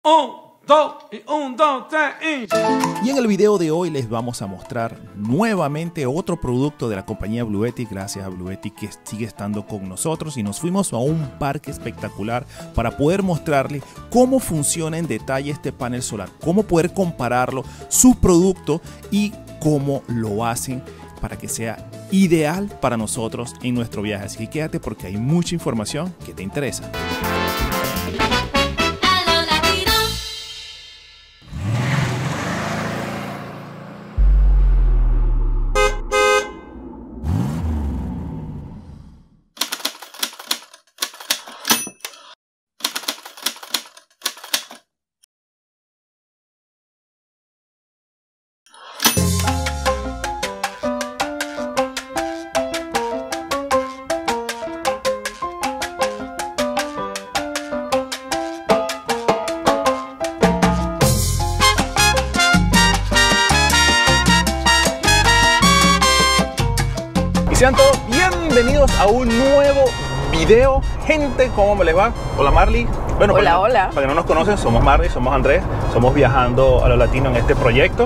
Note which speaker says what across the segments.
Speaker 1: Y en el video de hoy les vamos a mostrar nuevamente otro producto de la compañía Bluetti. Gracias a Bluetti que sigue estando con nosotros, y nos fuimos a un parque espectacular para poder mostrarles cómo funciona en detalle este panel solar, cómo poder compararlo, sus productos y cómo lo hacen para que sea ideal para nosotros en nuestro viaje. Así que quédate porque hay mucha información que te interesa. Sean todos bienvenidos a un nuevo video. Gente, ¿cómo me les va? Hola Marley. Bueno,
Speaker 2: hola.
Speaker 1: Para que no nos conocen, somos Marley, somos Andrés, somos Viajando a lo Latino en este proyecto.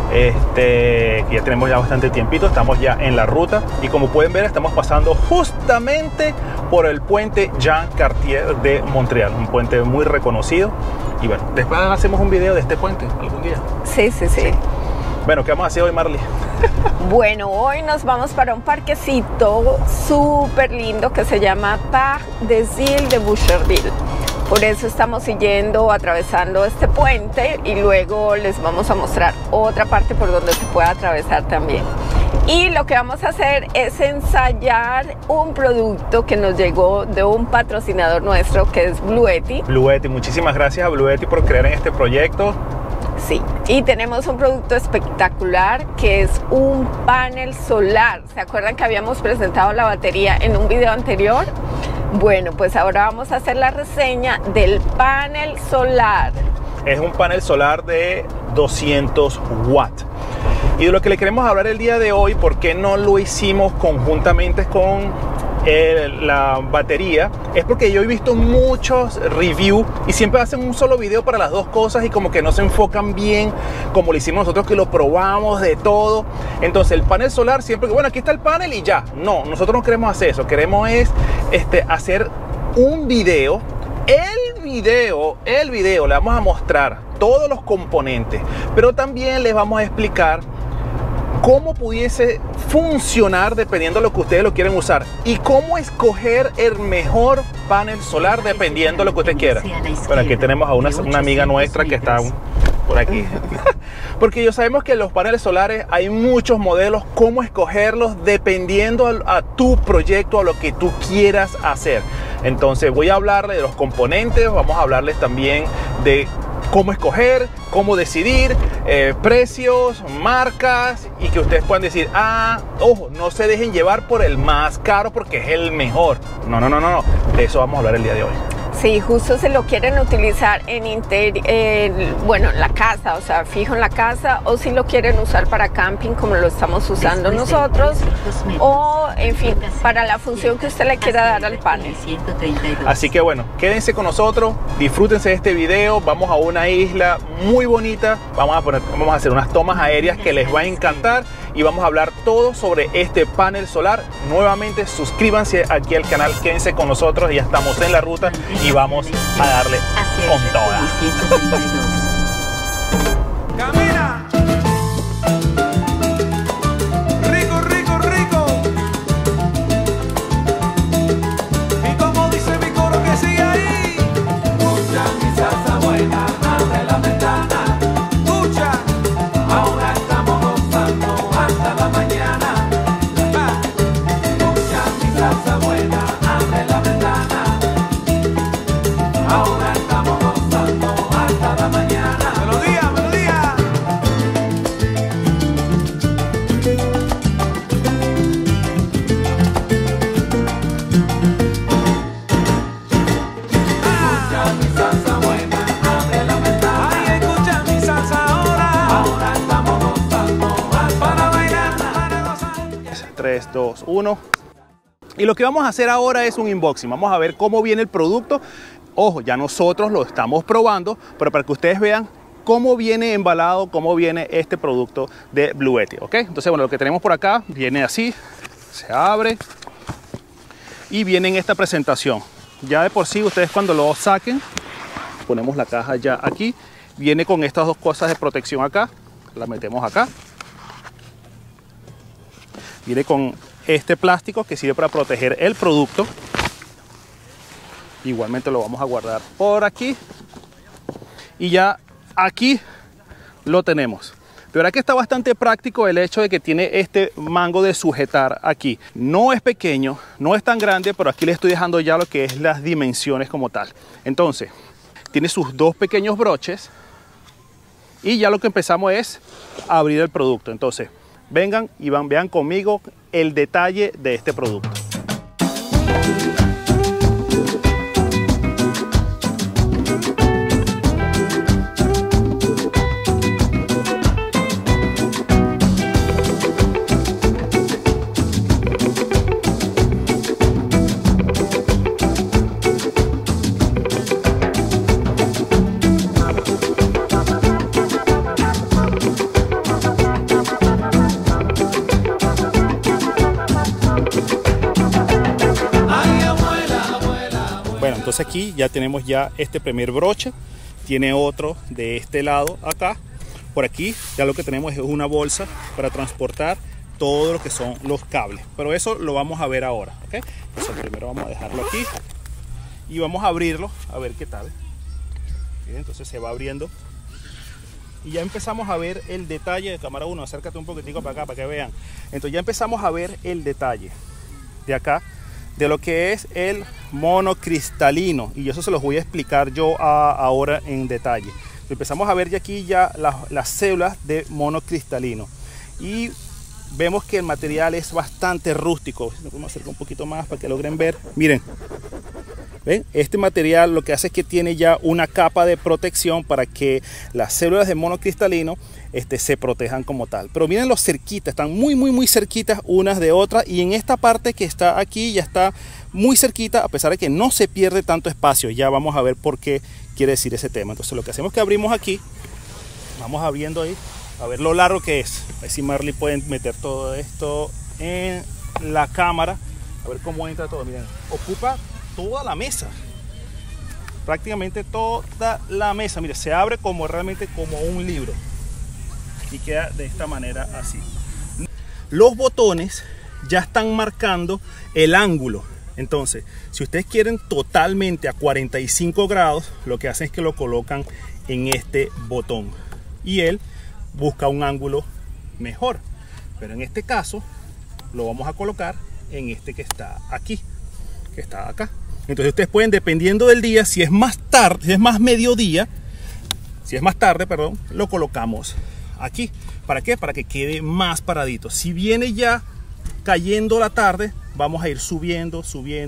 Speaker 1: Que ya tenemos ya bastante tiempito, estamos ya en la ruta y como pueden ver estamos pasando justamente por el puente Jean Cartier de Montreal, un puente muy reconocido. Y bueno, después hacemos un video de este puente algún día.
Speaker 2: Sí.
Speaker 1: Bueno, ¿qué vamos a hacer hoy, Marley?
Speaker 2: Bueno, hoy nos vamos para un parquecito súper lindo que se llama Parc des Îles de Boucherville. Por eso estamos siguiendo, atravesando este puente, y luego les vamos a mostrar otra parte por donde se puede atravesar también. Y lo que vamos a hacer es ensayar un producto que nos llegó de un patrocinador nuestro que es Bluetti.
Speaker 1: Bluetti, muchísimas gracias a Bluetti por creer en este proyecto.
Speaker 2: Sí, y tenemos un producto espectacular que es un panel solar. ¿Se acuerdan que habíamos presentado la batería en un video anterior? Bueno, pues ahora vamos a hacer la reseña del panel solar.
Speaker 1: Es un panel solar de 200 watts. Y de lo que le queremos hablar el día de hoy, ¿por qué no lo hicimos conjuntamente con la batería? Es porque yo he visto muchos reviews y siempre hacen un solo video para las dos cosas y como que no se enfocan bien como lo hicimos nosotros, que lo probamos de todo. Entonces el panel solar siempre que, bueno, aquí está el panel y ya. No, nosotros no queremos hacer eso. Queremos hacer un video. El video le vamos a mostrar todos los componentes, pero también les vamos a explicar cómo pudiese funcionar dependiendo de lo que ustedes lo quieren usar, y cómo escoger el mejor panel solar dependiendo de lo que usted quiera. Bueno, aquí tenemos a una amiga nuestra que está por aquí. Porque ya sabemos que los paneles solares hay muchos modelos, cómo escogerlos dependiendo a tu proyecto, a lo que tú quieras hacer. Entonces voy a hablarles de los componentes, vamos a hablarles también de cómo escoger, cómo decidir, precios, marcas, y que ustedes puedan decir, ojo, no se dejen llevar por el más caro porque es el mejor. No. De eso vamos a hablar el día de hoy.
Speaker 2: Sí, justo se lo quieren utilizar en la casa, o sea, fijo en la casa, o si lo quieren usar para camping como lo estamos usando nosotros, o en fin, para la función que usted le quiera dar al panel.
Speaker 1: Así que bueno, quédense con nosotros, disfrútense de este video. Vamos a una isla muy bonita, vamos a hacer unas tomas aéreas que les va a encantar y vamos a hablar todo sobre este panel solar. Nuevamente suscríbanse aquí al canal, quédense con nosotros, ya estamos en la ruta y vamos a darle con toda.
Speaker 3: ¡Camina! Rico, rico, rico. Y como dice mi coro que sigue ahí. Escucha mi salsa buena, abre la ventana. Escucha, ahora estamos gozando hasta la mañana. Escucha mi salsa buena, abre la ventana. Ahora estamos gozando hasta la mañana. Melodía, melodía. Escucha mi salsa buena, abre la ventana. Ay, escucha mi salsa ahora. Ahora estamos gozando hasta la mañana. Para gozar.
Speaker 1: 3, 2, 1. Y lo que vamos a hacer ahora es un unboxing. Vamos a ver cómo viene el producto. Ojo, ya nosotros lo estamos probando, pero para que ustedes vean cómo viene embalado, cómo viene este producto de Bluetti, ¿ok? Entonces, bueno, lo que tenemos por acá viene así, se abre y viene en esta presentación. Ya de por sí, ustedes cuando lo saquen, ponemos la caja ya aquí, viene con estas dos cosas de protección acá, la metemos acá. Viene con este plástico que sirve para proteger el producto. Igualmente lo vamos a guardar por aquí. Y ya aquí lo tenemos. De verdad que está bastante práctico el hecho de que tiene este mango de sujetar aquí. No es pequeño, no es tan grande, pero aquí le estoy dejando ya lo que es las dimensiones como tal. Entonces, tiene sus dos pequeños broches. Y ya lo que empezamos es abrir el producto. Entonces, vengan y vean conmigo el detalle de este producto. Bueno, entonces aquí ya tenemos ya este primer broche, tiene otro de este lado acá. Por aquí ya lo que tenemos es una bolsa para transportar todo lo que son los cables, pero eso lo vamos a ver ahora, ¿ok? Entonces primero vamos a dejarlo aquí y vamos a abrirlo a ver qué tal. Bien, entonces se va abriendo y ya empezamos a ver el detalle de cámara 1. Acércate un poquitico para acá para que vean. Entonces ya empezamos a ver el detalle de acá de lo que es el monocristalino, y eso se los voy a explicar yo ahora en detalle. Empezamos a ver ya aquí ya las células de monocristalino y vemos que el material es bastante rústico. Vamos a acercar un poquito más para que logren ver. Miren, ¿ven? Este material lo que hace es que tiene ya una capa de protección para que las células de monocristalino se protejan como tal. Pero miren los cerquitas, están muy cerquitas unas de otras, y en esta parte que está aquí ya está muy cerquita, a pesar de que no se pierde tanto espacio. Ya vamos a ver por qué quiere decir ese tema. Entonces lo que hacemos es que abrimos aquí, vamos abriendo ahí, a ver lo largo que es. A ver si Marley puede meter todo esto en la cámara, a ver cómo entra todo. Miren, ocupa toda la mesa, prácticamente toda la mesa. Mire, se abre como realmente como un libro y queda de esta manera así. Los botones ya están marcando el ángulo. Entonces, si ustedes quieren totalmente a 45 grados, lo que hacen es que lo colocan en este botón y él busca un ángulo mejor. Pero en este caso lo vamos a colocar en este que está aquí, que está acá. Entonces ustedes pueden, dependiendo del día, si es más tarde, si es más mediodía, si es más tarde, perdón, lo colocamos aquí. ¿Para qué? Para que quede más paradito. Si viene ya cayendo la tarde, vamos a ir subiendo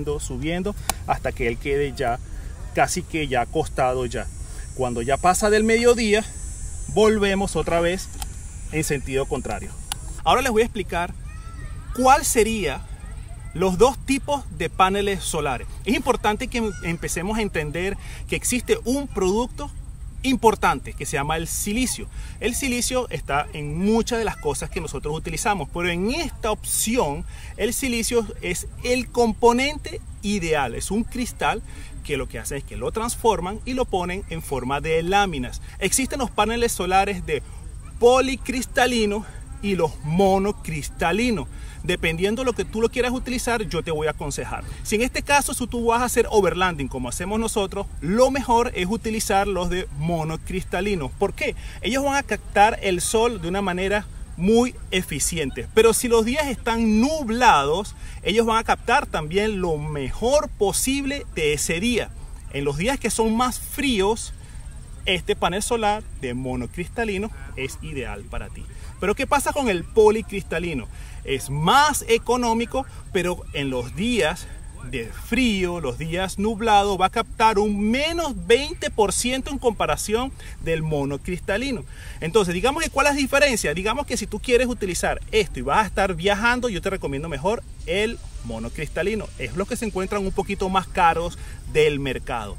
Speaker 1: hasta que él quede ya casi que ya acostado ya. Cuando ya pasa del mediodía, volvemos otra vez en sentido contrario. Ahora les voy a explicar cuál sería los dos tipos de paneles solares. Es importante que empecemos a entender que existe un producto importante que se llama el silicio. El silicio está en muchas de las cosas que nosotros utilizamos, pero en esta opción el silicio es el componente ideal. Es un cristal que lo que hace es que lo transforman y lo ponen en forma de láminas. Existen los paneles solares de policristalino y los monocristalinos. Dependiendo de lo que tú lo quieras utilizar, yo te voy a aconsejar. Si en este caso si tú vas a hacer overlanding como hacemos nosotros, lo mejor es utilizar los de monocristalino. ¿Por qué? Ellos van a captar el sol de una manera muy eficiente. Pero si los días están nublados, ellos van a captar también lo mejor posible de ese día. En los días que son más fríos, este panel solar de monocristalino es ideal para ti. Pero ¿qué pasa con el policristalino? Es más económico, pero en los días de frío, los días nublados, va a captar un menos 20% en comparación del monocristalino. Entonces, digamos que ¿cuál es la diferencia? Digamos que si tú quieres utilizar esto y vas a estar viajando, yo te recomiendo mejor el monocristalino. Es los que se encuentran un poquito más caros del mercado.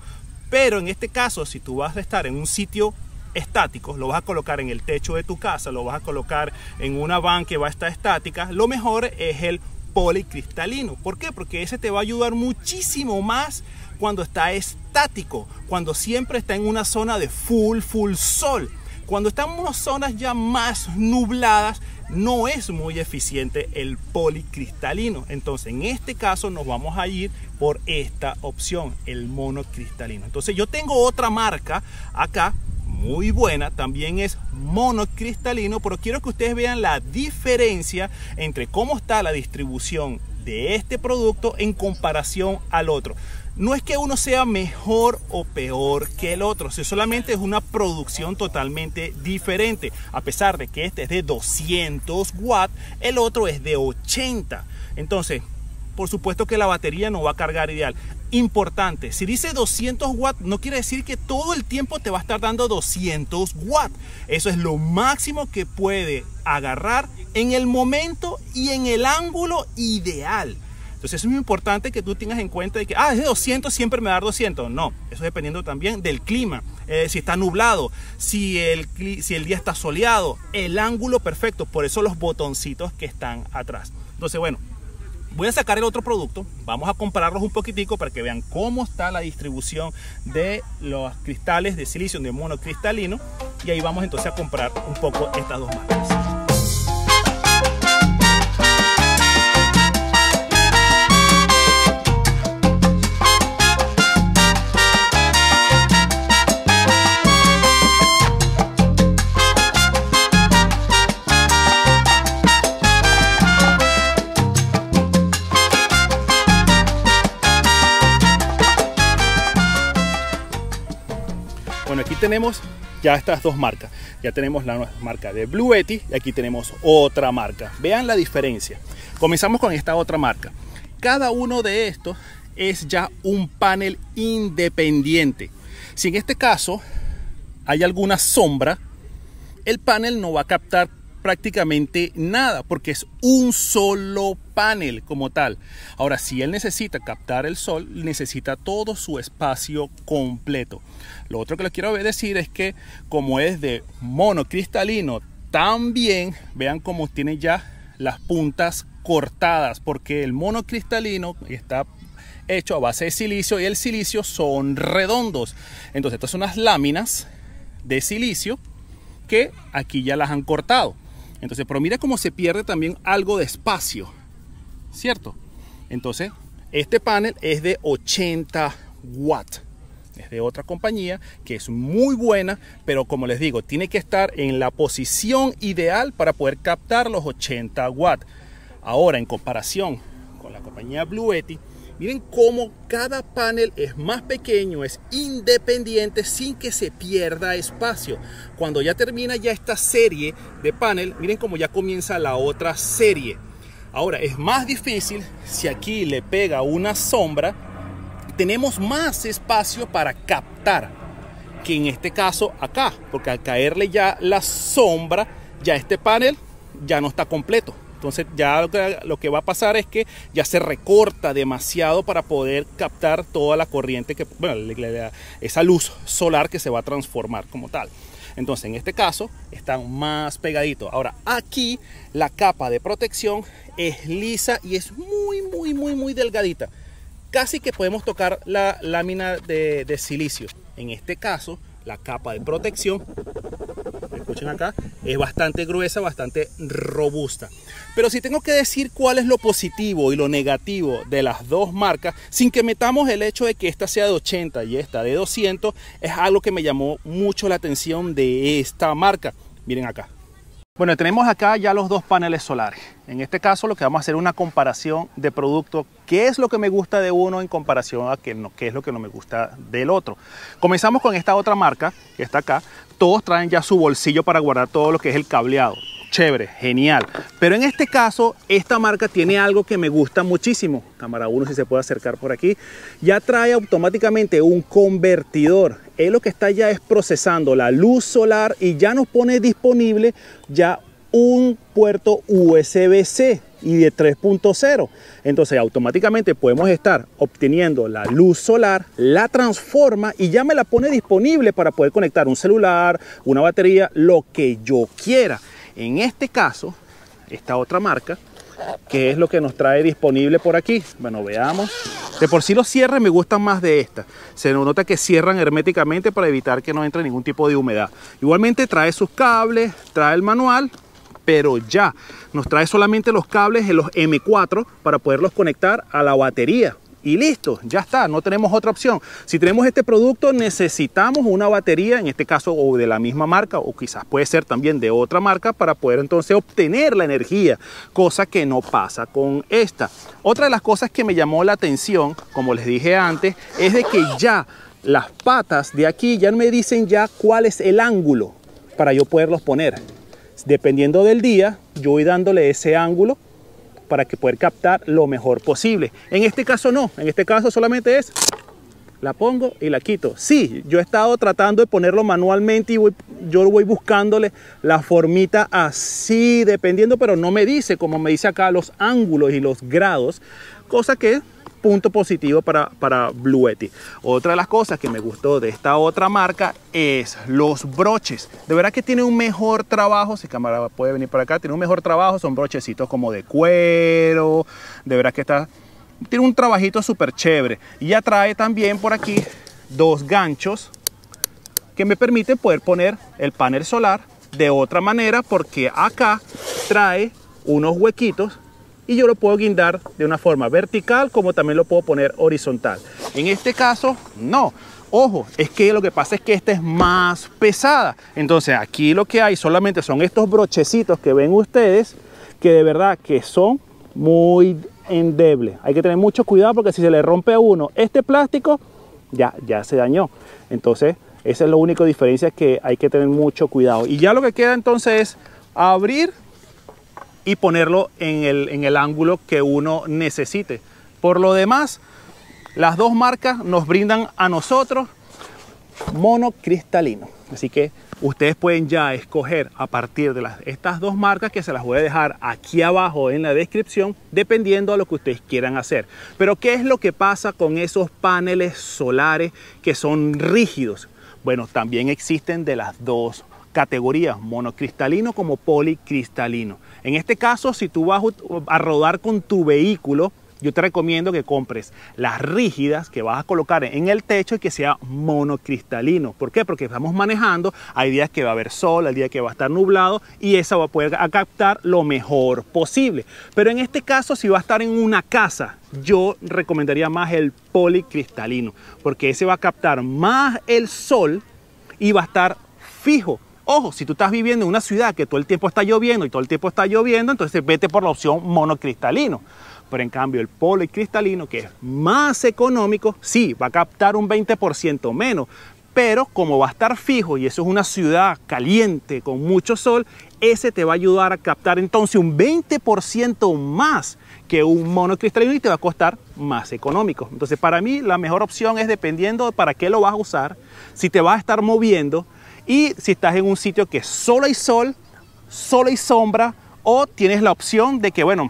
Speaker 4: Pero en este caso, si tú vas a estar en un sitio estático, lo vas a colocar en el techo de tu casa, lo vas a colocar en una van que va a estar estática, lo mejor es el policristalino. ¿Por qué? Porque ese te va a ayudar muchísimo más cuando está estático, cuando siempre está en una zona de full sol. Cuando están en unas zonas ya más nubladas, no es muy eficiente el policristalino. Entonces, en este caso nos vamos a ir por esta opción, el monocristalino. Entonces, yo tengo otra marca acá, muy buena, también es monocristalino, pero quiero que ustedes vean la diferencia entre cómo está la distribución de este producto en comparación al otro. No es que uno sea mejor o peor que el otro, solamente es una producción totalmente diferente. A pesar de que este es de 200 watts, el otro es de 80. Entonces, por supuesto que la batería no va a cargar ideal. Importante, si dice 200 watts, no quiere decir que todo el tiempo te va a estar dando 200 watts. Eso es lo máximo que puede agarrar en el momento y en el ángulo ideal. Entonces es muy importante que tú tengas en cuenta de que es de 200, siempre me va a dar 200. No, eso dependiendo también del clima, si está nublado, si el día está soleado, el ángulo perfecto. Por eso los botoncitos que están atrás. Entonces, bueno, voy a sacar el otro producto, vamos a compararlos un poquitico para que vean cómo está la distribución de los cristales de silicio de monocristalino, y ahí vamos entonces a comparar un poco estas dos marcas. Bueno, aquí tenemos ya estas dos marcas. Ya tenemos la marca de Bluetti y aquí tenemos otra marca. Vean la diferencia. Comenzamos con esta otra marca. Cada uno de estos es ya un panel independiente. Si en este caso hay alguna sombra, el panel no va a captar prácticamente nada porque es un solo panel como tal. Ahora, si él necesita captar el sol, necesita todo su espacio completo. Lo otro que les quiero decir es que como es de monocristalino, también vean cómo tiene ya las puntas cortadas, porque el monocristalino está hecho a base de silicio y el silicio son redondos. Entonces estas son unas láminas de silicio que aquí ya las han cortado. Entonces, pero mira cómo se pierde también algo de espacio, ¿cierto? Entonces, este panel es de 80 watts. Es de otra compañía que es muy buena, pero como les digo, tiene que estar en la posición ideal para poder captar los 80 watts. Ahora, en comparación con la compañía Bluetti, miren cómo cada panel es más pequeño, es independiente sin que se pierda espacio. Cuando ya termina ya esta serie de panel, miren cómo ya comienza la otra serie. Ahora es más difícil si aquí le pega una sombra, tenemos más espacio para captar que en este caso acá, porque al caerle ya la sombra, ya este panel ya no está completo. Entonces ya lo que va a pasar es que ya se recorta demasiado para poder captar toda la corriente, esa luz solar que se va a transformar como tal. Entonces en este caso están más pegaditos. Ahora aquí la capa de protección es lisa y es muy delgadita. Casi que podemos tocar la lámina de silicio. En este caso la capa de protección, escuchen acá, es bastante gruesa, bastante robusta. Pero si tengo que decir cuál es lo positivo y lo negativo de las dos marcas, sin que metamos el hecho de que esta sea de 80 y esta de 200, es algo que me llamó mucho la atención de esta marca. Miren acá. Bueno, tenemos acá ya los dos paneles solares. En este caso lo que vamos a hacer es una comparación de productos. ¿Qué es lo que me gusta de uno en comparación a qué es lo que no me gusta del otro? Comenzamos con esta otra marca que está acá. Todos traen ya su bolsillo para guardar todo lo que es el cableado. Chévere, genial. Pero en este caso, esta marca tiene algo que me gusta muchísimo. Cámara 1, si se puede acercar por aquí. Ya trae automáticamente un convertidor. Él lo que está ya es procesando la luz solar y ya nos pone disponible ya un puerto USB-C y de 3.0. Entonces automáticamente podemos estar obteniendo la luz solar, la transforma y ya me la pone disponible para poder conectar un celular, una batería, lo que yo quiera. En este caso, esta otra marca, ¿qué es lo que nos trae disponible por aquí? Bueno, veamos. De por sí los cierres me gustan más de esta. Se nota que cierran herméticamente para evitar que no entre ningún tipo de humedad. Igualmente trae sus cables, trae el manual, pero ya nos trae solamente los cables en los M4 para poderlos conectar a la batería. Y listo, ya está, no tenemos otra opción. Si tenemos este producto, necesitamos una batería, en este caso o de la misma marca, o quizás puede ser también de otra marca, para poder entonces obtener la energía, cosa que no pasa con esta. Otra de las cosas que me llamó la atención, como les dije antes, es de que ya las patas de aquí ya me dicen ya cuál es el ángulo para yo poderlos poner. Dependiendo del día, yo voy dándole ese ángulo para que poder captar lo mejor posible. En este caso no, en este caso solamente es, la pongo y la quito. Sí, yo he estado tratando de ponerlo manualmente y yo voy buscándole la formita así, dependiendo, pero no me dice, como me dice acá, los ángulos y los grados, cosa que punto positivo para Bluetti. Otra de las cosas que me gustó de esta otra marca es los broches. De verdad que tiene un mejor trabajo, si cámara puede venir para acá, tiene un mejor trabajo, son brochecitos como de cuero, de verdad que tiene un trabajito súper chévere. Y ya trae también por aquí dos ganchos que me permiten poder poner el panel solar de otra manera, porque acá trae unos huequitos y yo lo puedo guindar de una forma vertical, como también lo puedo poner horizontal. En este caso, no. Ojo, es que lo que pasa es que esta es más pesada. Entonces aquí lo que hay solamente son estos brochecitos que ven ustedes, que de verdad que son muy endebles. Hay que tener mucho cuidado porque si se le rompe a uno este plástico, ya se dañó. Entonces esa es la única diferencia, que hay que tener mucho cuidado. Y ya lo que queda entonces es abrir y ponerlo en el ángulo que uno necesite. Por lo demás, las dos marcas nos brindan a nosotros monocristalino. Así que ustedes pueden ya escoger a partir de estas dos marcas, que se las voy a dejar aquí abajo en la descripción, dependiendo de lo que ustedes quieran hacer. Pero ¿qué es lo que pasa con esos paneles solares que son rígidos? Bueno, también existen de las dos categorías, monocristalino como policristalino. En este caso, si tú vas a rodar con tu vehículo, yo te recomiendo que compres las rígidas que vas a colocar en el techo y que sea monocristalino. ¿Por qué? Porque estamos manejando, hay días que va a haber sol, hay días que va a estar nublado y esa va a poder captar lo mejor posible. Pero en este caso, si va a estar en una casa, yo recomendaría más el policristalino, porque ese va a captar más el sol y va a estar fijo. Ojo, si tú estás viviendo en una ciudad que todo el tiempo está lloviendo y todo el tiempo está lloviendo, entonces vete por la opción monocristalino. Pero en cambio el policristalino, que es más económico, sí, va a captar un 20% menos, pero como va a estar fijo y eso es una ciudad caliente con mucho sol, ese te va a ayudar a captar entonces un 20% más que un monocristalino y te va a costar más económico. Entonces para mí la mejor opción es, dependiendo de para qué lo vas a usar, si te vas a estar moviendo, y si estás en un sitio que solo hay sol, solo hay sombra, o tienes la opción de que, bueno,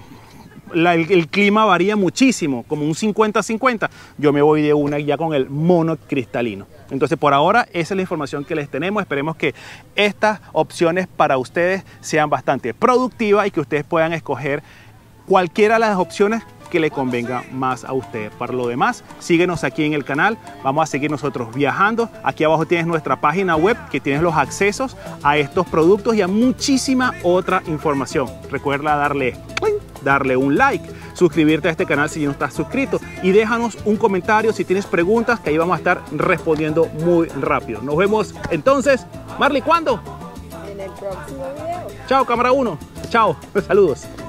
Speaker 4: el clima varía muchísimo, como un 50-50, yo me voy de una ya con el monocristalino. Entonces por ahora esa es la información que les tenemos. Esperemos que estas opciones para ustedes sean bastante productivas y que ustedes puedan escoger cualquiera de las opciones que le convenga más a usted. Para lo demás, síguenos aquí en el canal, vamos a seguir nosotros viajando. Aquí abajo tienes nuestra página web, que tienes los accesos a estos productos y a muchísima otra información. Recuerda darle un like, suscribirte a este canal si no estás suscrito y déjanos un comentario si tienes preguntas, que ahí vamos a estar respondiendo muy rápido. Nos vemos entonces, Marley, ¿cuándo?
Speaker 2: En el próximo video.
Speaker 4: Chao, cámara 1. Chao, saludos.